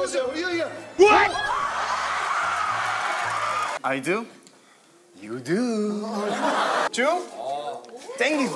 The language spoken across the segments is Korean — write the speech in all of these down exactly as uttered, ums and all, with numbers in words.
세우세요. 예, 예. What? I do. You do. 쭉. 땡기고.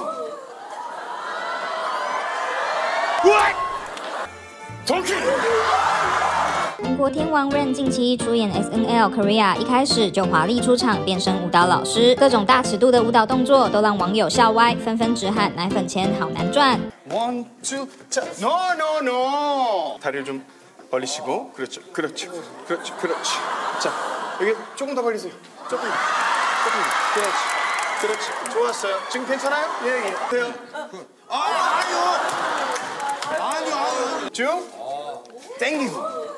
What? 동키! 英国天王任近期出演 S N L Korea， 一开始就华丽出场，变身舞蹈老师，各种大尺度的舞蹈动作都让网友笑歪，纷纷直喊奶粉钱好难赚。 One, two, 자, no, no, no. 다리를 좀 벌리시고, 그렇죠, 그렇죠, 그렇죠, 그렇죠. 자, 여기 조금 더 벌리세요. 조금, 조금, 그렇지, 그렇지. 좋았어요. 지금 괜찮아요? 예, 예. 돼요. 아, 아니요, 아니요, 아니요. 쭉, 땡기고.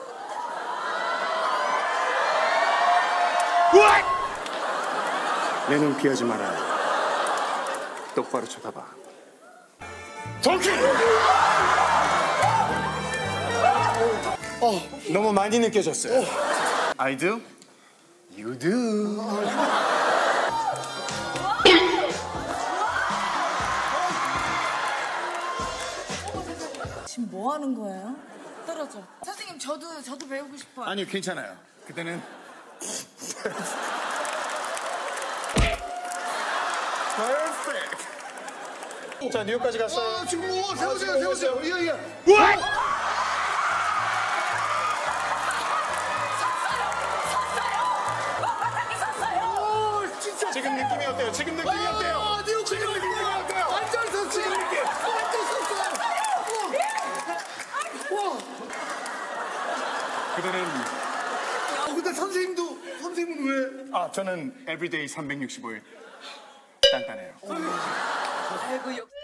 What? 내 눈 피하지 마라. 똑바로 쳐다봐. 동키! 어, 너무 많이 느껴졌어요. I do. You do. 지금 뭐 하는 거예요? 떨어져. 선생님 저도 저도 배우고 싶어요. 아니요, 괜찮아요. 그때는 Perfect. 자, 뉴욕까지 갔어요. 아, 지금 오, 세우세요, 세우세요. 예, 예. What? 오, 진짜. 지금 느낌이 어때요? 지금 느낌이 어때요? 아, 뉴욕 지금 느낌이 어때요? 완전 섰어요. 지금 느낌. 완전 섰어요. 와. 와. 그대는. 어, 근데 선생님도 선생님은 왜? 아, 저는 everyday 삼백육십오 일 단단해요. 아이고 역.